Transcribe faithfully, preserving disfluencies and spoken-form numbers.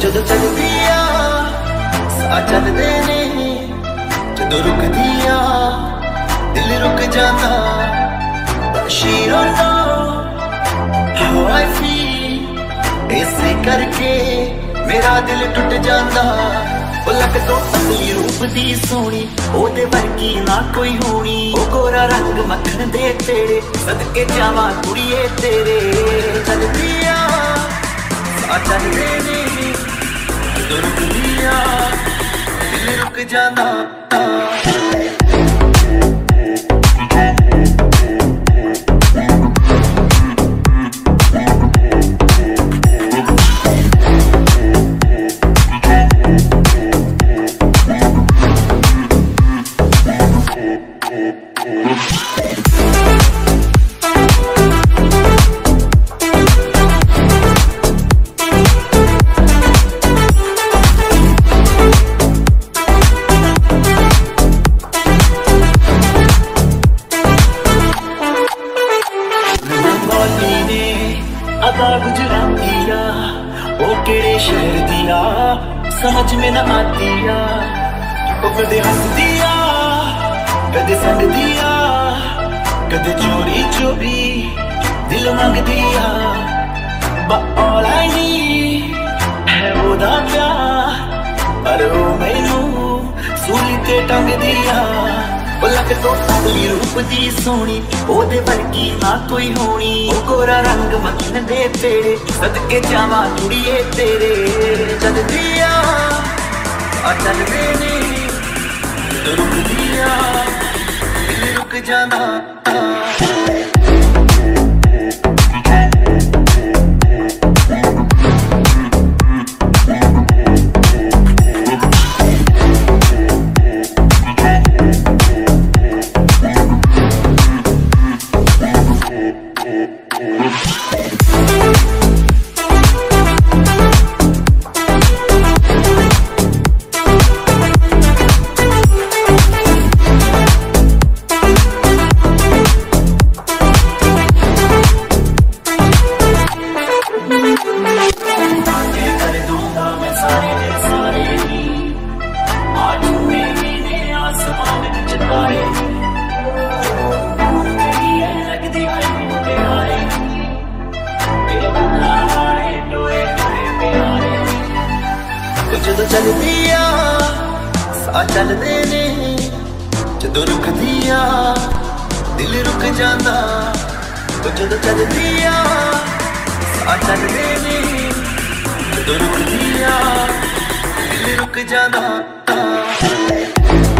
ਜਦੋਂ ਚੱਲਦੀ ਆ ਸਾਹ ਚੱਲਦੇ ਨੇ, ਜਦੋਂ ਰੁਕਦੀ ਆ ਦਿਲ ਰੁਕ ਜਾਂਦਾ। But she don't know how I feel, ਇਸੇ ਕਰਕੇ ਮੇਰਾ ਦਿਲ ਟੁੱਟ ਜਾਂਦਾ। ਉਹ ਲੱਗ ਤੋਂ ਅਸਲੀ ਰੂਪ ਦੀ ਸੋਹਣੀ, ਉਹਦੇ ਵਰਗੀ ਨਾ ਕੋਈ ਹੋਣੀ। ਉਹ ਗੋਰਾ ਰੰਗ ਮੱਖਣ ਦੇ ਤੇਰੇ, ਸਦਕੇ ਜਾਵਾਂ ਕੁੜੀਏ ਤੇਰੇ। ਚੱਲਦੀ ਆ ਸਾਹ ਚੱਲਦੇ ਨੇ, ਜਦੋਂ ਰੁਕਦੀ ਆ ਦਿਲ ਰੁਕ ਜਾਂਦਾ। समझ में ना आती आ, वो कदे हंसदी आ, कदे संगदी आ, कदे चोरी चोरी दिल मंगदी आ। But all I need है ओदा प्यार, पर वो मैनू सूली ते टंगदी आ। ਉਹ ਲੱਗ ਤੋਂ ਅਸਲੀ ਰੂਪ ਦੀ ਸੋਹਣੀ, ਉਹਦੇ ਵਰਗੀ ਨਾ ਕੋਈ ਹੋਣੀ। ਉਹ ਗੋਰਾ ਰੰਗ ਮੱਖਣ ਦੇ ਤੇਰੇ, ਸਦਕੇ ਜਾਵਾਂ ਕੁੜੀਏ ਤੇਰੇ। ਚੱਲਦੀ ਆ ਆ ਚੱਲਦੇ ਨੇ, ਜਦੋਂ ਰੁਕਦੀ ਆ ਦਿਲ ਰੁਕ ਜਾਂਦਾ। ਜਦੋਂ ਚੱਲਦੀ ਆ ਸਾਹ ਚੱਲਦੇ ਨੇ, ਜਦੋਂ ਰੁਕਦੀ ਆ ਦਿਲ ਰੁਕ ਜਾਂਦਾ। ਜਦੋਂ ਚੱਲਦੀ ਆ ਸਾਹ ਚੱਲਦੇ ਨੇ, ਜਦੋਂ ਰੁਕਦੀ ਆ ਦਿਲ ਰੁਕ ਜਾਂਦਾ।